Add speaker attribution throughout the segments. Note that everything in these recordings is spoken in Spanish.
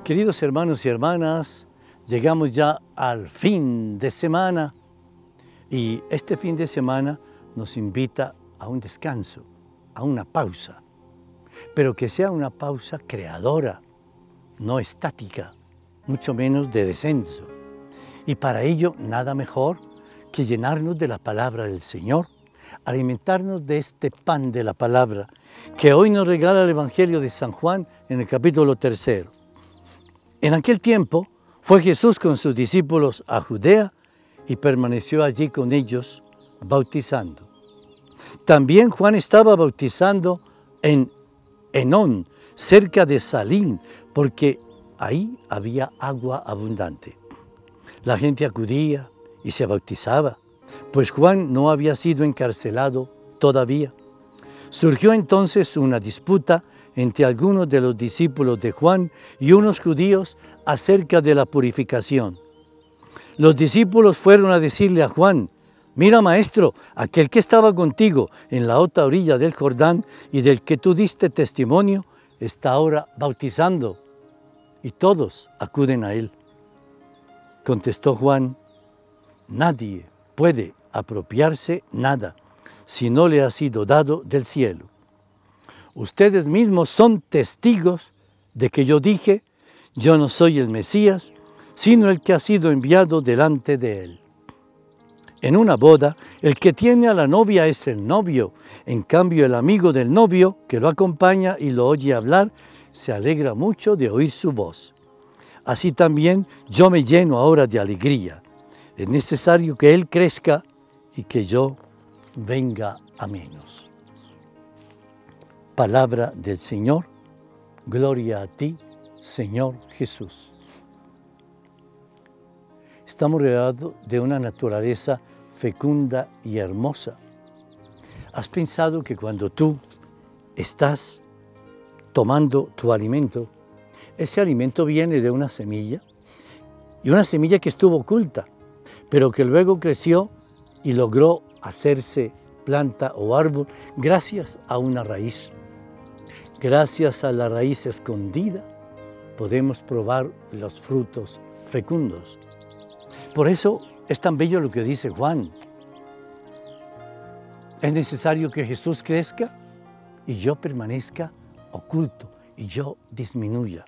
Speaker 1: Queridos hermanos y hermanas, llegamos ya al fin de semana y este fin de semana nos invita a un descanso, a una pausa, pero que sea una pausa creadora, no estática, mucho menos de descenso. Y para ello nada mejor que llenarnos de la palabra del Señor, alimentarnos de este pan de la palabra que hoy nos regala el Evangelio de San Juan en el capítulo 3. En aquel tiempo fue Jesús con sus discípulos a Judea y permaneció allí con ellos bautizando. También Juan estaba bautizando en Enón, cerca de Salim, porque ahí había agua abundante. La gente acudía y se bautizaba, pues Juan no había sido encarcelado todavía. Surgió entonces una disputa entre algunos de los discípulos de Juan y unos judíos acerca de la purificación. Los discípulos fueron a decirle a Juan: «Mira, maestro, aquel que estaba contigo en la otra orilla del Jordán y del que tú diste testimonio, está ahora bautizando, y todos acuden a él». Contestó Juan: «Nadie puede apropiarse nada si no le ha sido dado del cielo. Ustedes mismos son testigos de que yo dije: yo no soy el Mesías, sino el que ha sido enviado delante de él. En una boda, el que tiene a la novia es el novio. En cambio, el amigo del novio, que lo acompaña y lo oye hablar, se alegra mucho de oír su voz. Así también yo me lleno ahora de alegría. Es necesario que él crezca y que yo venga a menos». Palabra del Señor. Gloria a ti, Señor Jesús. Estamos rodeados de una naturaleza fecunda y hermosa. ¿Has pensado que cuando tú estás tomando tu alimento, ese alimento viene de una semilla? Y una semilla que estuvo oculta, pero que luego creció y logró hacerse planta o árbol gracias a una raíz. Gracias a la raíz escondida podemos probar los frutos fecundos. Por eso es tan bello lo que dice Juan. Es necesario que Jesús crezca y yo permanezca oculto y yo disminuya.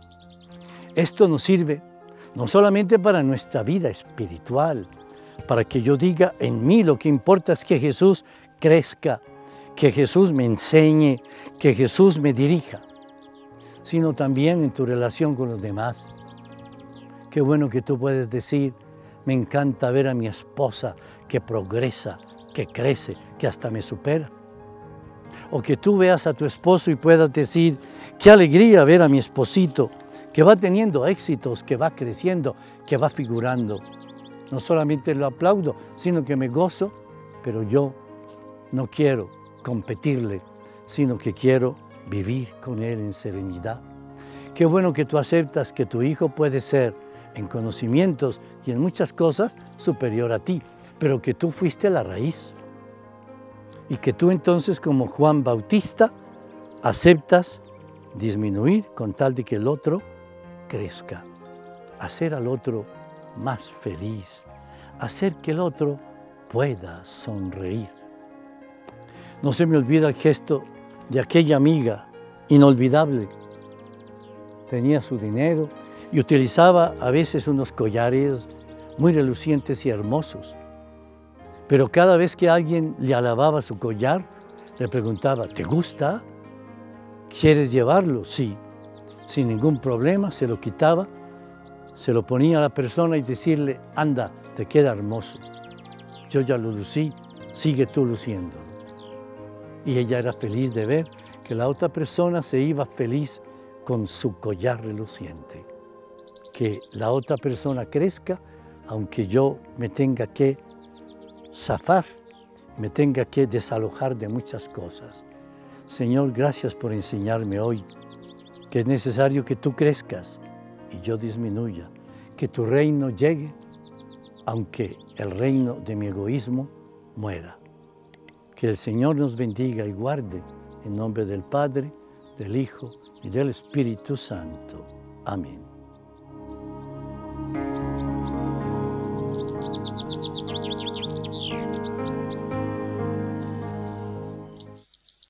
Speaker 1: Esto nos sirve no solamente para nuestra vida espiritual, para que yo diga: en mí lo que importa es que Jesús crezca, que Jesús me enseñe, que Jesús me dirija, sino también en tu relación con los demás. Qué bueno que tú puedes decir: me encanta ver a mi esposa que progresa, que crece, que hasta me supera. O que tú veas a tu esposo y puedas decir: qué alegría ver a mi esposito, que va teniendo éxitos, que va creciendo, que va figurando. No solamente lo aplaudo, sino que me gozo, pero yo no quiero competirle, sino que quiero vivir con él en serenidad. Qué bueno que tú aceptas que tu hijo puede ser en conocimientos y en muchas cosas superior a ti, pero que tú fuiste la raíz. Y que tú entonces, como Juan Bautista, aceptas disminuir con tal de que el otro crezca, hacer al otro más feliz, hacer que el otro pueda sonreír. No se me olvida el gesto de aquella amiga inolvidable. Tenía su dinero y utilizaba a veces unos collares muy relucientes y hermosos. Pero cada vez que alguien le alababa su collar, le preguntaba: ¿te gusta? ¿Quieres llevarlo? Sí. Sin ningún problema se lo quitaba, se lo ponía a la persona y decirle: anda, te queda hermoso. Yo ya lo lucí, sigue tú luciendo. Y ella era feliz de ver que la otra persona se iba feliz con su collar reluciente. Que la otra persona crezca, aunque yo me tenga que zafar, me tenga que desalojar de muchas cosas. Señor, gracias por enseñarme hoy que es necesario que tú crezcas y yo disminuya, que tu reino llegue, aunque el reino de mi egoísmo muera. Que el Señor nos bendiga y guarde en nombre del Padre, del Hijo y del Espíritu Santo. Amén.